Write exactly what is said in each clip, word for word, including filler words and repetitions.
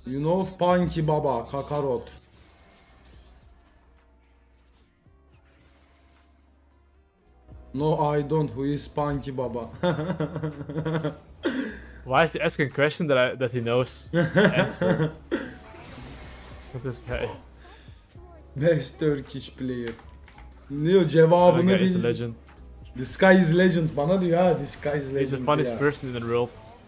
You know Punky Baba, Kakarot. No, I don't. Who is Punky Baba? Why is he asking a question that I, that he knows the answer? With this guy. Best Turkish player. Diyor cevabını Okay, he's a bil. legend. This guy is legend. Bana diyor ha, this guy is legend. He's the funniest ya. person in the world.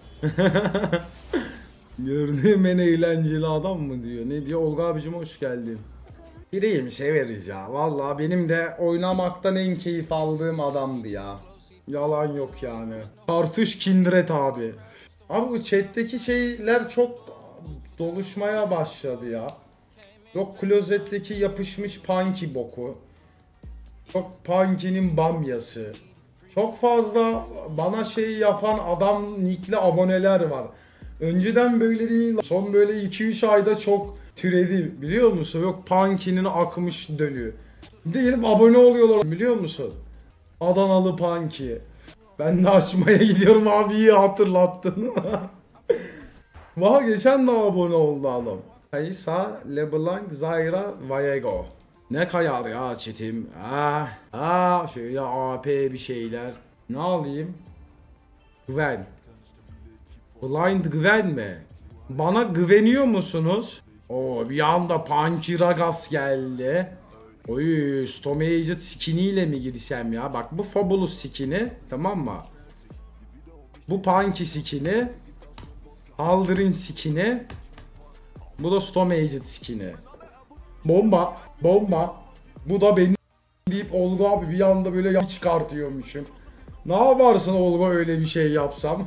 Gördüğüm en eğlenceli adam mı diyor. Ne diyor? Olga abicim hoş geldin. Biriyim, severiz ya. Vallahi benim de oynamaktan en keyif aldığım adamdı ya. Yalan yok yani. Kartuş Kindred abi. Abi bu chat'teki şeyler çok doluşmaya başladı ya. Yok klozetteki yapışmış Punky boku. Çok Punky'nin bamyası. Çok fazla bana şey yapan adam nickli aboneler var. Önceden böyle değil. Son böyle iki üç ayda çok türedi biliyor musun? Yok Punky'nin akmış dölü. Değilim abone oluyorlar biliyor musun? Adanalı Punky. Ben de açmaya gidiyorum abi, iyi hatırlattın. Vah geçen de abone oldu adam. Kaysa LeBlanc Zaira Vallejo. Ne kayar ya çetim. Ah, ah şöyle A P bir şeyler. Ne alayım? Güven. Blind Güven mi? Bana güveniyor musunuz? Oo bir anda Punky Ragas geldi. Oy Stomaged skiniyle mi girsem ya? Bak bu Fabulous skini, tamam mı? Bu Punky skini. Aldrin skini. Bu da Stomaged skini. Bomba, bomba. Bu da benim deyip Olga abi bir anda böyle yap çıkartıyormuşum. Ne yaparsın Olga öyle bir şey yapsam?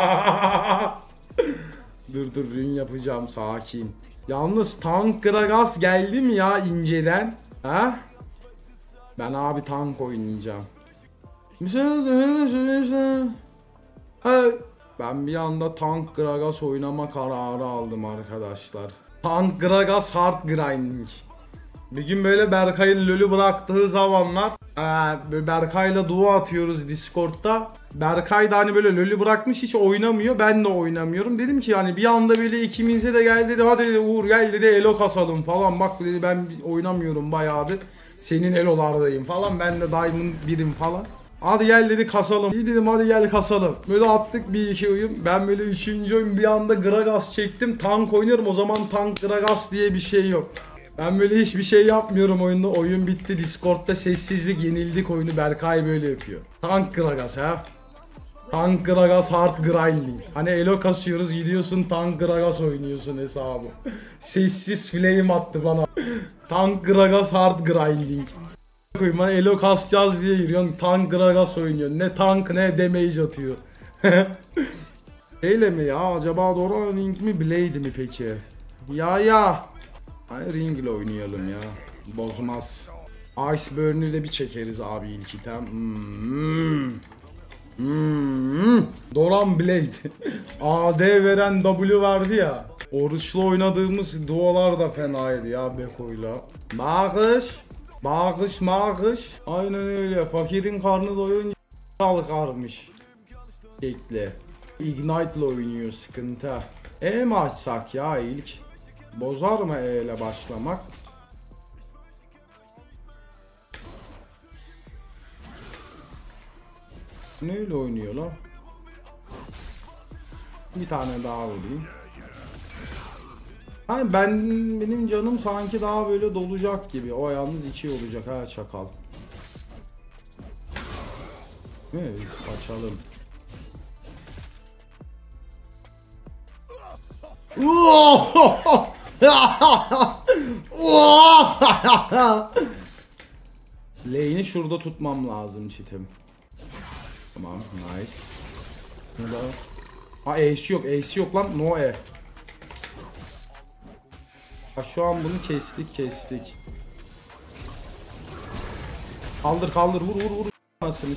Dur dur rün yapacağım, sakin. Yalnız tank Gragas geldi mi ya inceden? Ha? Ben abi tank oynayacağım. Ben bir anda tank Gragas oynama kararı aldım arkadaşlar. Tank Gragas hard grinding. Bir gün böyle Berkay'ın LoL'ü bıraktığı zamanlar ee, Berkay'la duo atıyoruz Discord'da. Berkay da hani böyle LoL'ü bırakmış, hiç oynamıyor, ben de oynamıyorum. Dedim ki yani bir anda böyle ikimize de geldi dedi, hadi dedi Uğur gel dedi elo kasalım falan, bak dedi ben oynamıyorum bayağıdır, senin elolardayım falan, ben de Diamond birim falan. Hadi gel dedi kasalım. İyi dedim hadi gel kasalım. Böyle attık bir iki oyun. Ben böyle üçüncü oyun bir anda Gragas çektim. Tank oynuyorum. O zaman tank Gragas diye bir şey yok. Ben böyle hiçbir şey yapmıyorum oyunda. Oyun bitti. Discord'da sessizlik, yenildik oyunu. Berkay böyle yapıyor. Tank Gragas ha. Tank Gragas hard grinding. Hani elo kasıyoruz gidiyorsun tank Gragas oynuyorsun hesabı. Sessiz flame attı bana. Tank Gragas hard grinding. Bana elo kasacağız diye giriyorsun, tank Gragas oynuyorsun. Ne tank ne damage atıyor. Öyle mi ya? Acaba doğru ring mi blade mi peki? Ya ya. Hayır ring ile oynayalım ya. Bozmaz. Iceburn'ü de bir çekeriz abi ilk item. Hmm. Hmm. Doran Blade. A D veren W vardı ya. Oruçlu oynadığımız duolar da fenaydı ya Beko'yla. Bağış. Bağış mağış. Aynen öyle. Fakirin karnı doyunca kalkarmış. Şekli. Ignite ile oynuyor, sıkıntı. E mi açsak ya ilk? Bozar mı E ile başlamak? Neyle oynuyor lan? Bir tane daha vurayım. Hani ben benim canım sanki daha böyle dolacak gibi. O yalnız iki olacak ha çakal. Evet açalım. Lane'i şurada tutmam lazım çitim. Tamam nice. Burada. Ha Ace yok, Ace yok lan, no E. Ha, şu an bunu kestik kestik. Kaldır kaldır vur vur vur. Nasıl?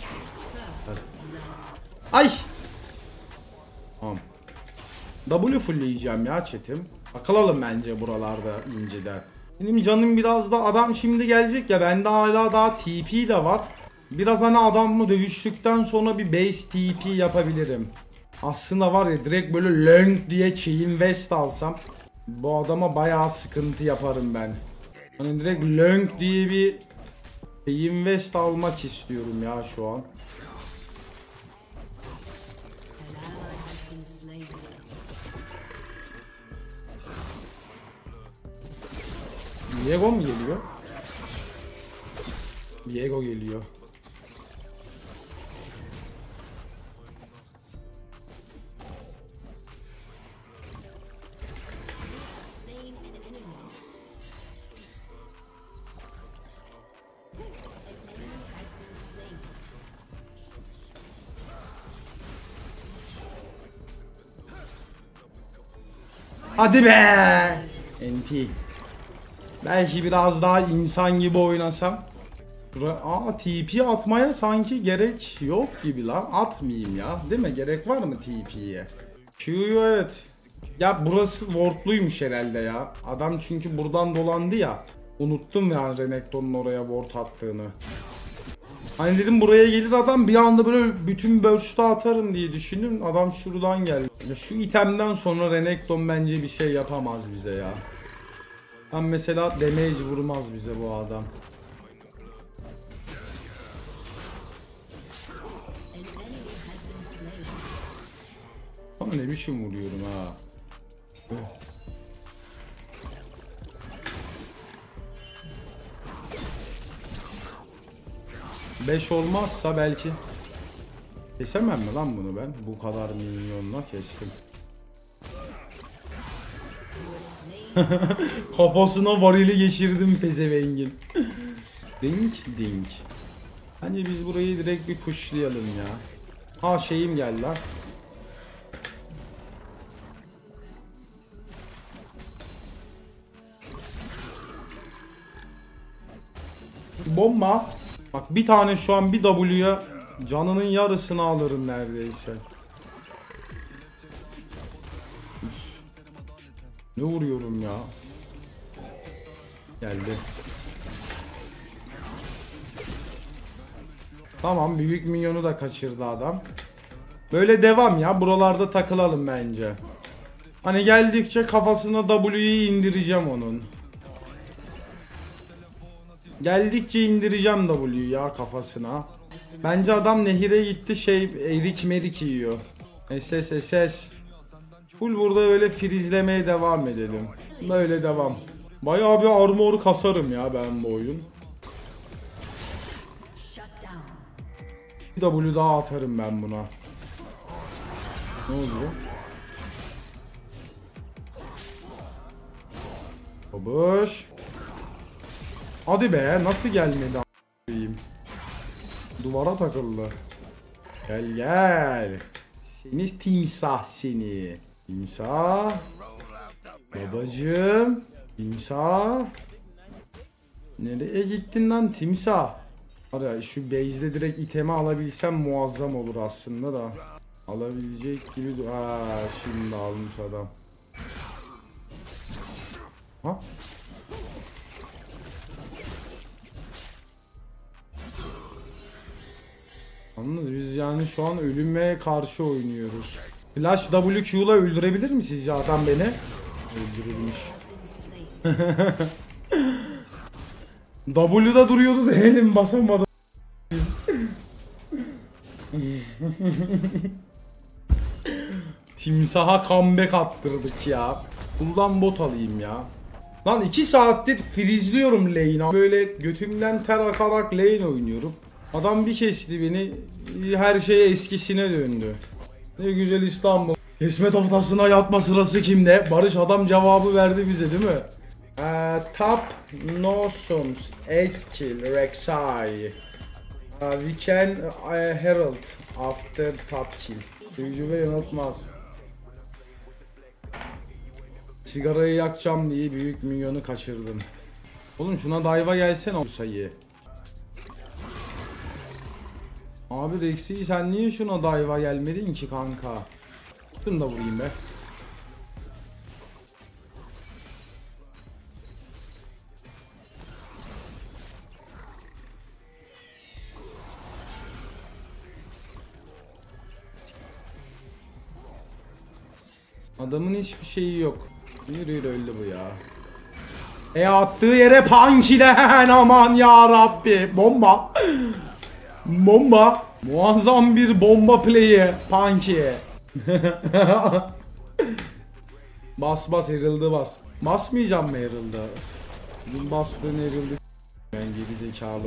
Ay. Tamam. W fullleyeceğim ya chatim. Akılalım bence buralarda inceden. Benim canım biraz da, adam şimdi gelecek ya, bende hala daha T P de var. Biraz hani adamla dövüştükten sonra bir base T P yapabilirim. Aslında var ya direkt böyle Lönk diye Chain West alsam. Bu adama bayağı sıkıntı yaparım ben. Hani direkt Lönk diye bir invest almak istiyorum ya şu an. Diego mu geliyor? Diego geliyor. Hadi be! Enti. Belki biraz daha insan gibi oynasam. Aa, T P atmaya sanki gerek yok gibi lan. Atmayayım ya. Değil mi? Gerek var mı T P'ye? Q'yu evet. Ya burası wardluymuş herhalde ya. Adam çünkü buradan dolandı ya. Unuttum yani Renekton'un oraya ward attığını. Hani dedim buraya gelir adam, bir anda böyle bütün burst'u atarım diye düşündüm. Adam şuradan geldi. Ya şu itemden sonra Renekton bence bir şey yapamaz bize ya. Tam mesela damage vurmaz bize bu adam. Ama ne biçim vuruyorum ha. beş olmazsa belki. Kesemem mi lan bunu ben? Bu kadar minyonla kestim. Kafasına varili geçirdim pezevengin. Dink dink. Hani biz burayı direkt bir pushlayalım ya. Ha şeyim geldi lan. Bomba. Bak bir tane şu an bir W'ya canının yarısını alırım neredeyse. Ne vuruyorum ya? Geldi. Tamam, büyük minyonu da kaçırdı adam. Böyle devam ya, buralarda takılalım bence. Hani geldikçe kafasına W'yi indireceğim onun. Geldikçe indireceğim W'yu ya kafasına. Bence adam nehire gitti, şey erik merik yiyor. S S S S. Full burada öyle frizlemeye devam edelim. Böyle devam. Bayağı bir armor kasarım ya ben bu oyun. Bir W daha atarım ben buna. Ne oluyor? Babuş. Hadi be, nasıl gelmedi a**ayım? Duvara takıldı. Gel gel. Seni timsah seni. Timsah. Babacım. Timsah. Nereye gittin lan timsah? Ara şu base'de direkt itemi alabilsem muazzam olur aslında da. Alabilecek gibi. Aa, şimdi almış adam. Ha? Yalnız biz yani şu an ölüme karşı oynuyoruz. Flash W Q'la öldürebilir mi sizce adam beni? Öldürülmüş. W'da duruyordu da elim basamadım. Timsaha comeback attırdık ya. Bundan bot alayım ya. Lan iki saattir frizliyorum lane'a. Böyle götümden ter akarak lane oynuyorum. Adam bir kesti beni, her şey eskisine döndü. Ne güzel İstanbul. Kesme tahtasına yatma sırası kimde? Barış adam cevabı verdi bize değil mi? Uh, top Nosums Eskil Rek'Sai. Uh, we can uh, herald after top kill. Tecrübe yanıltmaz. Sigarayı yakacağım diye büyük minyonu kaçırdım. Oğlum şuna dive'a gelsene o sayı. Abi Rex'i sen niye şuna dive'a gelmedin ki kanka? Şunu da vurayım be. Adamın hiçbir şeyi yok. Yürü yürü öldü bu ya. E attığı yere Punky'den aman ya Rabbi. Bomba. Bomba. Muazzam bir bomba play'i Punky'ye. Bas bas Herald'ı bas. Basmayacağım mı Herald'ı? Bugün bastığın Herald'ı ben geri zekalı.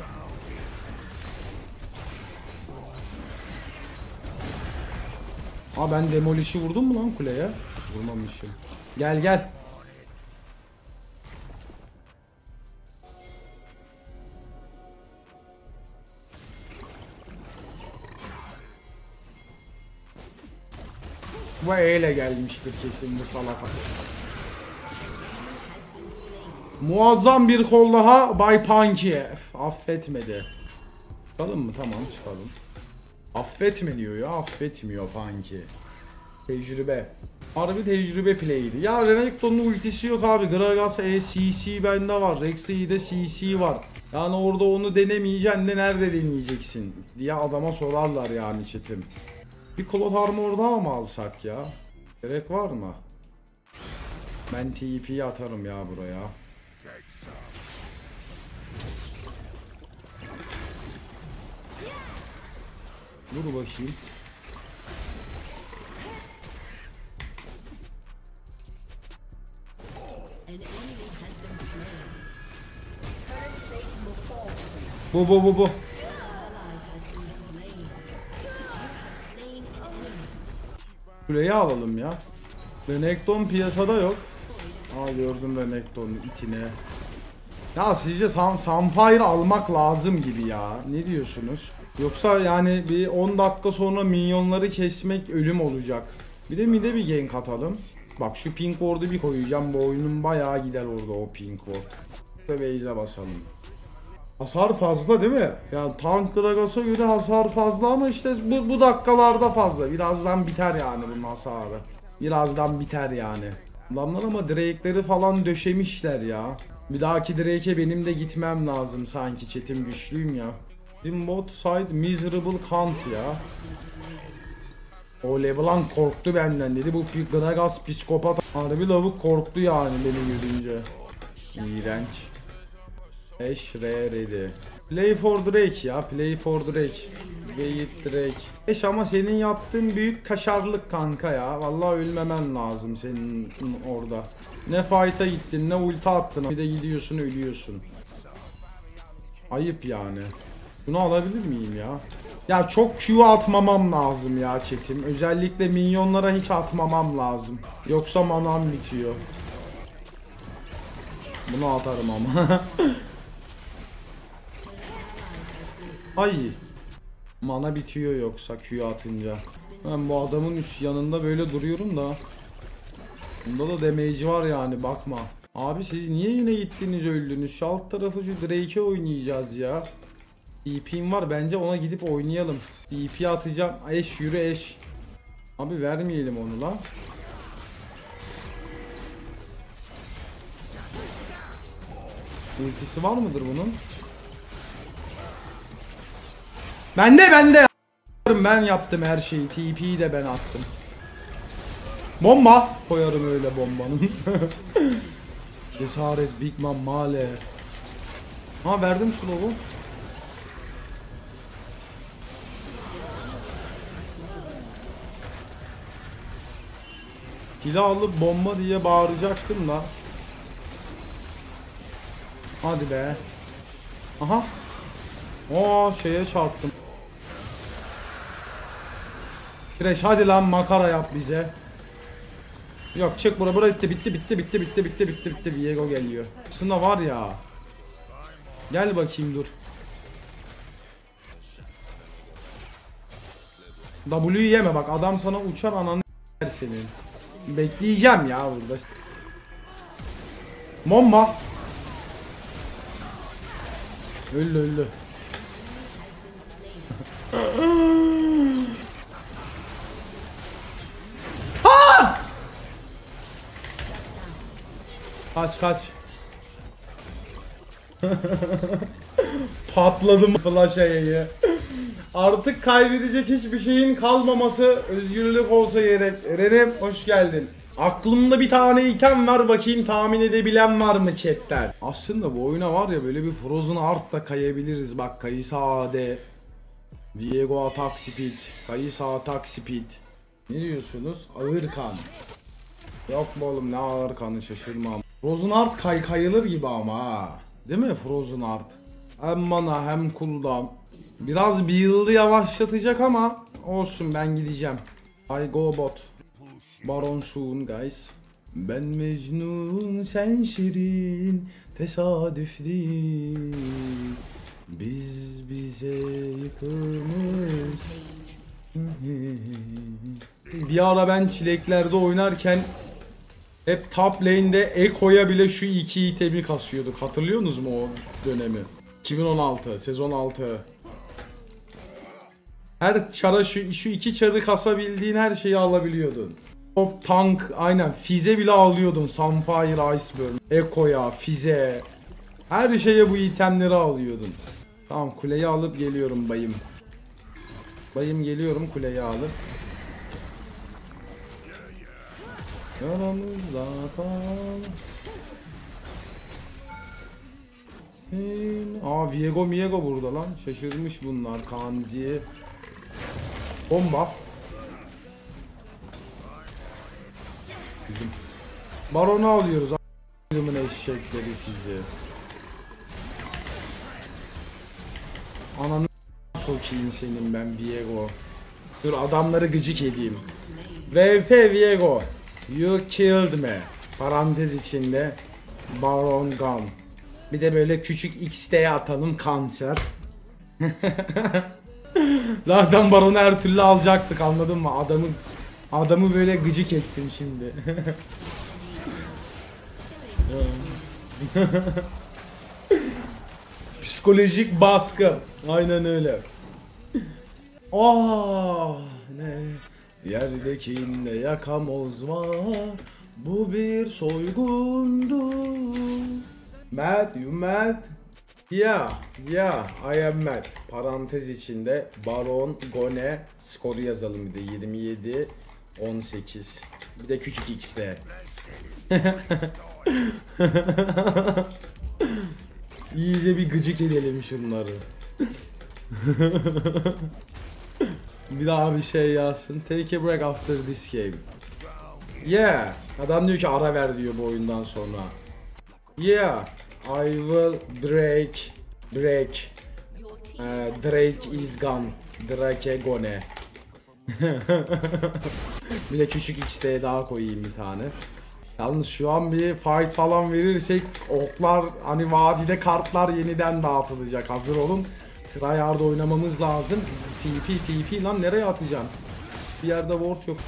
Aa ben Demolish'i vurdum mu lan kuleye? Vurmamışım. Gel gel. Bu eyle gelmiştir kesin bu salak. Muazzam bir kol daha Bay Punky. Affetmedi. Çıkalım mı? Tamam çıkalım. Affetme diyor ya, affetmiyor Punky. Tecrübe. Harbi tecrübe play'di. Ya Renekton'un ultisi yok abi. Gragas E C C bende var. Rek'Sai'de C C var. Yani orada onu denemeyeceksin de nerede deneyeceksin diye adama sorarlar yani chatim. Bir Cloud Armor daha mı alsak ya? Gerek var mı? Ben T P'yi atarım ya buraya. Dur bakayım. Bu bu bu bu. Kuleyi alalım ya. Renekton piyasada yok. Aa gördüm Renekton'un itine. Ya sizce Sun Sunfire almak lazım gibi ya. Ne diyorsunuz? Yoksa yani bir on dakika sonra minyonları kesmek ölüm olacak. Bir de mide bir gank atalım. Bak şu pink ward'u bir koyacağım. Bu oyunun bayağı gider orada o pink ward. Ve base'e basalım. Hasar fazla değil mi? Yani tank Gragas'a göre hasar fazla ama işte bu, bu dakikalarda fazla. Birazdan biter yani bunun hasarı. Birazdan biter yani. Adamlar ama Drake'leri falan döşemişler ya. Bir dahaki Drake'e benim de gitmem lazım sanki, chatim güçlüyüm ya. Bizim bot side miserable cunt ya. O LeBlanc korktu benden dedi. Bu Gragas psikopat. Harbi lavuk korktu yani beni görünce. İğrenç. Eş ready. Play for Drake ya. Play for Drake. Wait Drake. Eş ama senin yaptığın büyük kaşarlık kanka ya. Vallahi ölmemen lazım senin orada. Ne fight'a gittin ne ulti attın. Bir de gidiyorsun ölüyorsun. Ayıp yani. Bunu alabilir miyim ya? Ya çok Q atmamam lazım ya chatim. Özellikle minyonlara hiç atmamam lazım. Yoksa manam bitiyor. Bunu atarım ama. Ay. Mana bitiyor yoksa Q atınca. Ben bu adamın üst yanında böyle duruyorum da. Bunda da damage'i var yani bakma. Abi siz niye yine gittiniz öldünüz? Şu alt tarafı şu Drake'e oynayacağız ya. E P'm var bence ona gidip oynayalım. E P atacağım. Eş yürü eş. Abi vermeyelim onu lan. Ultisi var mıdır bunun? Bende bende. Ben yaptım her şeyi. T P'yi de ben attım. Bomba. Koyarım öyle bombanın. Cesaret Big Man Male. Ha verdim slow'u. Silah alıp bomba diye bağıracaktım da. Hadi be. Aha. Oo şeye çarptım. Crash hadi lan makara yap bize. Yok çık bura bura bitti bitti bitti bitti bitti bitti bitti bitti Viego geliyor. Aslında var ya. Gel bakayım dur. W'yu yeme bak adam sana uçar ananı senin. Bekleyeceğim ya burada. Bomba. Öldü öldü. Kaç kaç. Patladım flash ayayı. Artık kaybedecek hiçbir şeyin kalmaması özgürlük olsa gerek. Eren'im hoş geldin. Aklımda bir tane item var, bakayım tahmin edebilen var mı chatten? Aslında bu oyuna var ya böyle bir Frozen Heart da kayabiliriz. Bak Kayısa A D, Viego Attack Speed, Kayısa Attack Speed. Ne diyorsunuz? Ağır kan. Yok mu oğlum, ne ağır kanı, şaşırmam. Frozen Heart kay kayılır gibi ama ha. Değil mi Frozen Heart? Hem mana hem cooldown. Biraz build'ı yavaşlatacak ama olsun, ben gideceğim. I go bot. Baron soon guys. Ben Mecnun, sen Şirin, tesadüf değil. Biz bize yıkılmış. Bir ara ben çileklerde oynarken hep top lane'de Ekko'ya bile şu iki itemi kasıyorduk. Hatırlıyorsunuz mu o dönemi? iki bin on altı, sezon altı. Her çara şu, şu iki çarı kasabildiğin her şeyi alabiliyordun. Top, tank, aynen Fize bile alıyordun. Sunfire, Iceburn, Ekko'ya, Fize. Her şeye bu itemleri alıyordun. Tamam, kuleyi alıp geliyorum bayım. Bayım geliyorum, kuleyi alıp. Yaramızda kal. Aa, Viego Miego burada lan. Şaşırmış bunlar. Kanzi. Bomba. Baron'u alıyoruz. A**ımın eşekleri sizi. Ananı sokayım senin ben Viego. Dur adamları gıcık edeyim. V P Viego. You killed me. Parantez içinde Baron Gun. Bir de böyle küçük X T'ye atalım, kanser. Zaten Baron'u her türlü alacaktık, anladın mı? Adamı adamı böyle gıcık ettim şimdi. Psikolojik baskı. Aynen öyle. Ah ne yerdekinde yakamoz var. Bu bir soygundu. Mad, you mad? Yeah, yeah, I am mad. Parantez içinde Baron Gone skoru yazalım bir de yirmi yedi on sekiz. Bir de küçük X'de. İyice bir gıcık edelim şunları. Bir daha bir şey yazsın. Take a break after this game. Yeah. Adam diyor ki ara ver diyor bu oyundan sonra. Yeah. I will break. Break. Uh, Drake is gone. Drake gone. Bir de küçük X'de daha koyayım bir tane. Yalnız şu an bir fight falan verirsek oklar, hani vadide kartlar yeniden dağıtılacak. Hazır olun. Tryhard oynamamız lazım. T P T P lan, nereye atacağım? Bir yerde ward yok.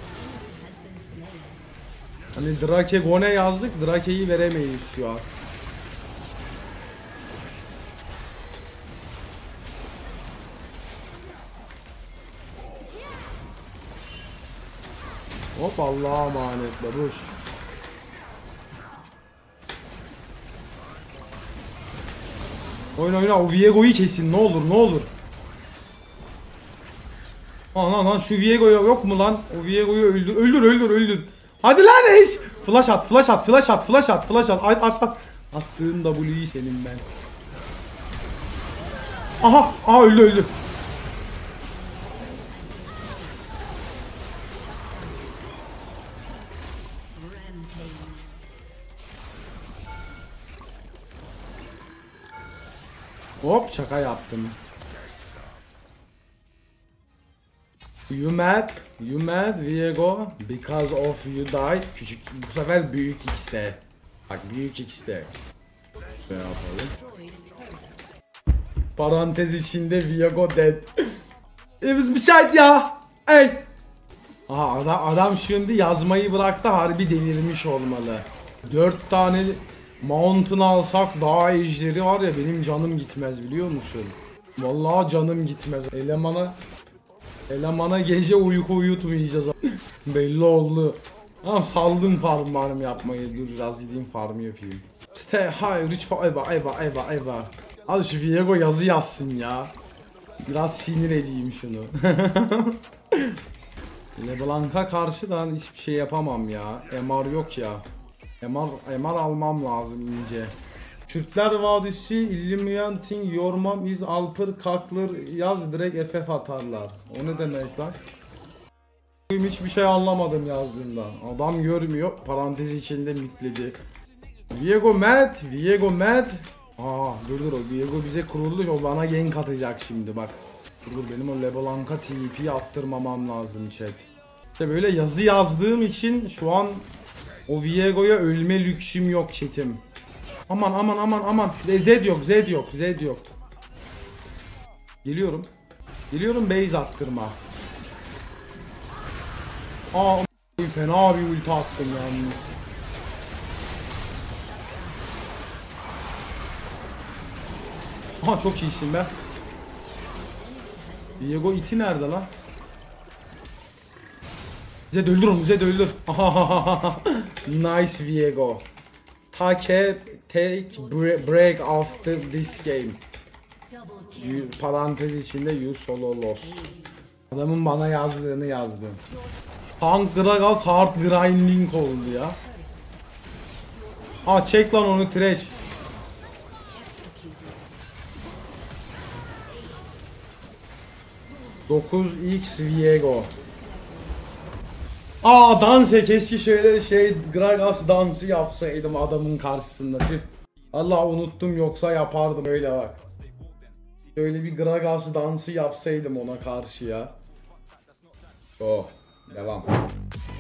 Hani Drake Gone yazdık. Drake'yi veremeyiz şu an. Hop, Allah'a emanet babuş. Oyna oyna, o Viego'yu kesin ne olur ne olur. Lan lan lan, şu Viego'ya yok mu lan? O Viego'yu öldür öldür öldür öldür. Hadi lan eş. Flash at flash at flash at flash at flash at at at at. Attığın W'yi senin ben. Aha aha öldü öldü. Hop, şaka yaptım. You mad? You mad Viego? Because of you died. Küçük, bu sefer büyük X'te. Bak büyük X'te. Ne yapalım? Parantez içinde Viego dead. It was müsait ya. Ey. Aha adam, adam şimdi yazmayı bıraktı, harbi delirmiş olmalı. Dört tane Mountain alsak daha ejderi var ya, benim canım gitmez biliyor musun? Vallahi canım gitmez. Elemana Elemana gece uyku uyutmayacağız. Belli oldu. Tamam, saldım farm farm yapmayı. Dur biraz gideyim farm yapayım. Stay high, reach for ever, ever, ever, ever. Al şu Viego yazı yazsın ya. Biraz sinir edeyim şunu. LeBlanc'a karşı da hiçbir şey yapamam ya. M R yok ya. M R, M R almam lazım ince. Türkler Vadisi, Illuminating, Yormam, İz, Alpır, Kaklar yaz direkt F F atarlar. O ne demek lan? Hiçbir şey anlamadım yazdığından. Adam görmüyor. Parantez içinde mitledi. Viego mad, Viego mad. Aa dur dur o Viego bize kuruldu. O bana gank atacak şimdi bak. Dur dur benim o LeBlanc'a T P'yi attırmamam lazım chat. İşte böyle yazı yazdığım için şu an o Viego'ya ölme lüksüm yok chatim. Aman aman aman aman. Z yok, Z yok, Z yok. Geliyorum. Geliyorum base attırma. Aa fena bir ulti attım yalnız. Aha çok iyisin be. Viego iti nerede lan? Zed öldür onu, Zed öldür. Nice Viego. Take take break after this game. You, parantez içinde you solo lost. Adamın bana yazdığını yazdım. Tank Gragas hard grinding oldu ya. Aa çek lan onu trash. dokuz x Viego. Aa danse keşke şöyle şey Gragas dansı yapsaydım adamın karşısında. Tüh. Allah unuttum yoksa yapardım öyle bak. Şöyle bir Gragas dansı yapsaydım ona karşı ya. Oh devam.